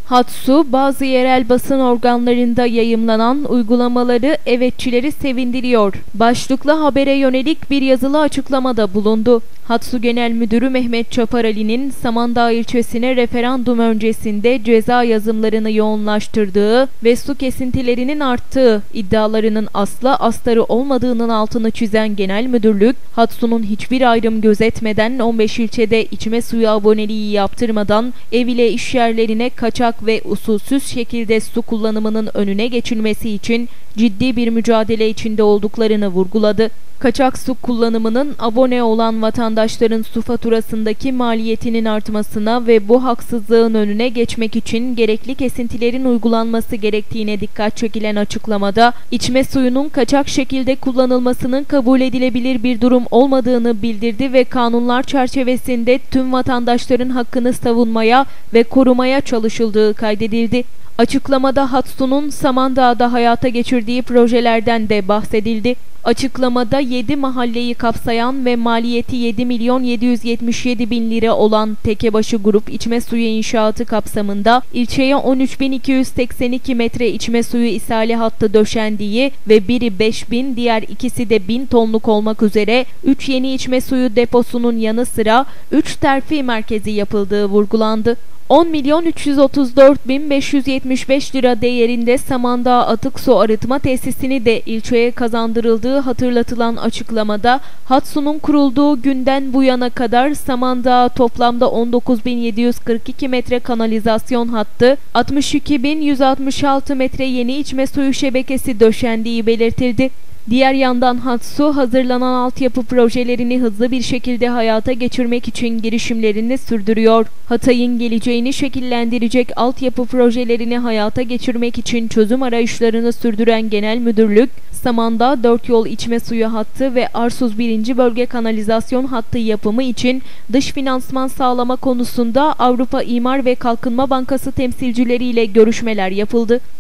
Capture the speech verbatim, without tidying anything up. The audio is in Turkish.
Hatsu, bazı yerel basın organlarında yayımlanan uygulamaları evetçileri sevindiriyor başlıklı habere yönelik bir yazılı açıklamada bulundu. Hatsu Genel Müdürü Mehmet Çaparali'nin Samandağ ilçesine referandum öncesinde ceza yazımlarını yoğunlaştırdığı ve su kesintilerinin arttığı iddialarının asla astarı olmadığının altını çizen Genel Müdürlük, Hatsu'nun hiçbir ayrım gözetmeden on beş ilçede içme suyu aboneliği yaptırmadan ev ile iş yerlerine kaçak ve usulsüz şekilde su kullanımının önüne geçilmesi için ciddi bir mücadele içinde olduklarını vurguladı. Kaçak su kullanımının abone olan vatandaşların su faturasındaki maliyetinin artmasına ve bu haksızlığın önüne geçmek için gerekli kesintilerin uygulanması gerektiğine dikkat çekilen açıklamada, içme suyunun kaçak şekilde kullanılmasının kabul edilebilir bir durum olmadığını bildirdi ve kanunlar çerçevesinde tüm vatandaşların hakkını savunmaya ve korumaya çalışıldığı kaydedildi. Açıklamada Hatsu'nun Samandağ'da hayata geçirdiği projelerden de bahsedildi. Açıklamada yedi mahalleyi kapsayan ve maliyeti yedi milyon yedi yüz yetmiş yedi bin lira olan Tekebaşı Grup içme suyu inşaatı kapsamında ilçeye on üç bin iki yüz seksen iki metre içme suyu ishali hattı döşendiği ve biri beş bin, diğer ikisi de bin tonluk olmak üzere üç yeni içme suyu deposunun yanı sıra üç terfi merkezi yapıldığı vurgulandı. on milyon üç yüz otuz dört bin beş yüz yetmiş beş lira değerinde Samandağ Atık Su Arıtma Tesisini de ilçeye kazandırıldığı hatırlatılan açıklamada, Hatsu'nun kurulduğu günden bu yana kadar Samandağ'a toplamda on dokuz bin yedi yüz kırk iki metre kanalizasyon hattı, altmış iki bin yüz altmış altı metre yeni içme suyu şebekesi döşendiği belirtildi. Diğer yandan Hatsu, hazırlanan altyapı projelerini hızlı bir şekilde hayata geçirmek için girişimlerini sürdürüyor. Hatay'ın geleceğini şekillendirecek altyapı projelerini hayata geçirmek için çözüm arayışlarını sürdüren Genel Müdürlük, Samandağ dört yol içme suyu hattı ve Arsuz birinci bölge kanalizasyon hattı yapımı için dış finansman sağlama konusunda Avrupa İmar ve Kalkınma Bankası temsilcileriyle görüşmeler yapıldı.